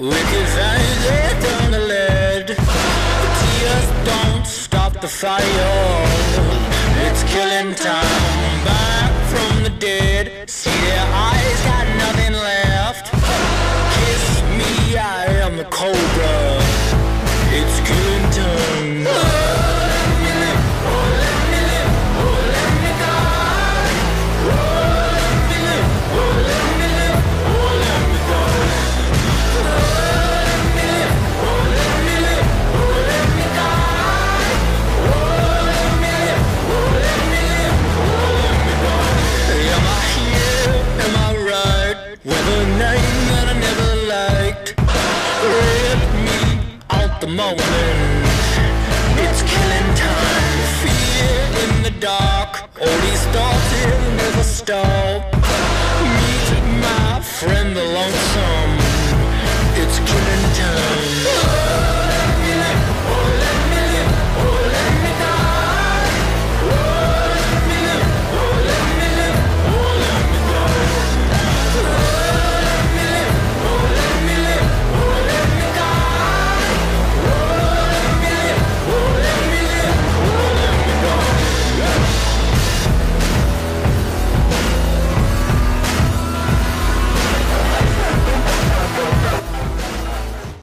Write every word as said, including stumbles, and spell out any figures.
Wicked fangs they turn to lead. The tears don't stop the fire. It's killing time. Back from the dead. See their eyes got nothing left. Kiss me, I am the cobra. It's killing time. The moment, it's killing time. Fear in the dark, all these thoughts will never stop. Meet my friend the lonesome.